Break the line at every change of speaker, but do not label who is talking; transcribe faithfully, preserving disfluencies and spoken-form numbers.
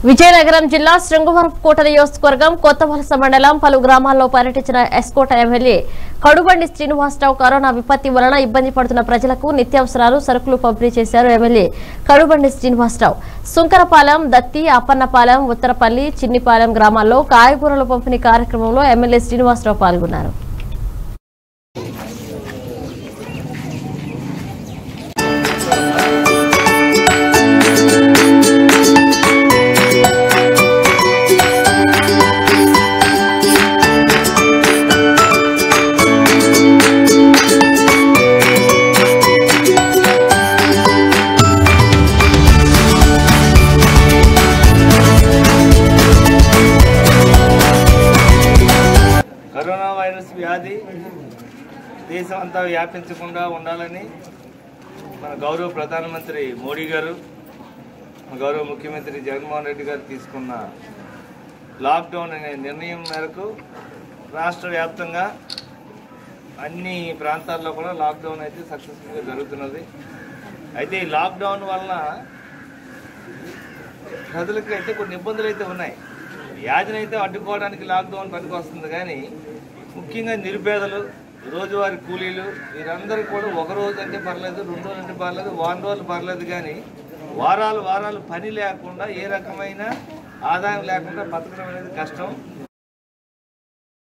విజయనగరం జిల్లా శృంగవరపుకోట నియోజకవర్గం కొత్తవలస మండలం పలు గ్రామాల్లో పర్యటించిన ఎస్కోట ఎమ్మెల్యే కడుబండి శ్రీనివాసరావు కరోనా విపత్తి వలన ఇబ్బంది పడుతున్న ప్రజలకు నిత్యావసరాలు సరుకులు పంపిణీ చేశారు. ఎమ్మెల్యే కడుబండి శ్రీనివాసరావు సుంకరపాలెం, దత్తి, అప్పన్నపాలెం, ఉత్తరపల్లి, చిన్నిపాలెం గ్రామాల్లో కాయగూరల పంపిణీ కార్యక్రమంలో ఎమ్మెల్యే శ్రీనివాసరావు పాల్గొన్నారు.
కరోనా వైరస్ వ్యాధి దేశం అంతా వ్యాపించకుండా ఉండాలని మన గౌరవ ప్రధానమంత్రి మోడీ గారు, మన గౌరవ ముఖ్యమంత్రి జగన్మోహన్ రెడ్డి గారు తీసుకున్న లాక్డౌన్ అనే నిర్ణయం మేరకు రాష్ట్ర వ్యాప్తంగా అన్ని ప్రాంతాల్లో కూడా లాక్డౌన్ అయితే సక్సెస్ఫుల్గా జరుగుతున్నది. అయితే ఈ లాక్డౌన్ వలన ప్రజలకి అయితే కొన్ని ఇబ్బందులు అయితే ఉన్నాయి. వ్యాధిని అయితే అడ్డుకోవడానికి లాక్డౌన్ పనికొస్తుంది, కానీ ముఖ్యంగా నిరుపేదలు, రోజువారీ కూలీలు వీరందరూ కూడా ఒక రోజు అంటే పర్లేదు, రెండు రోజులు అంటే పర్లేదు, వారం రోజులు పర్లేదు, కానీ వారాలు వారాలు పని లేకుండా ఏ రకమైన ఆదాయం లేకుండా బతకడం అనేది కష్టం.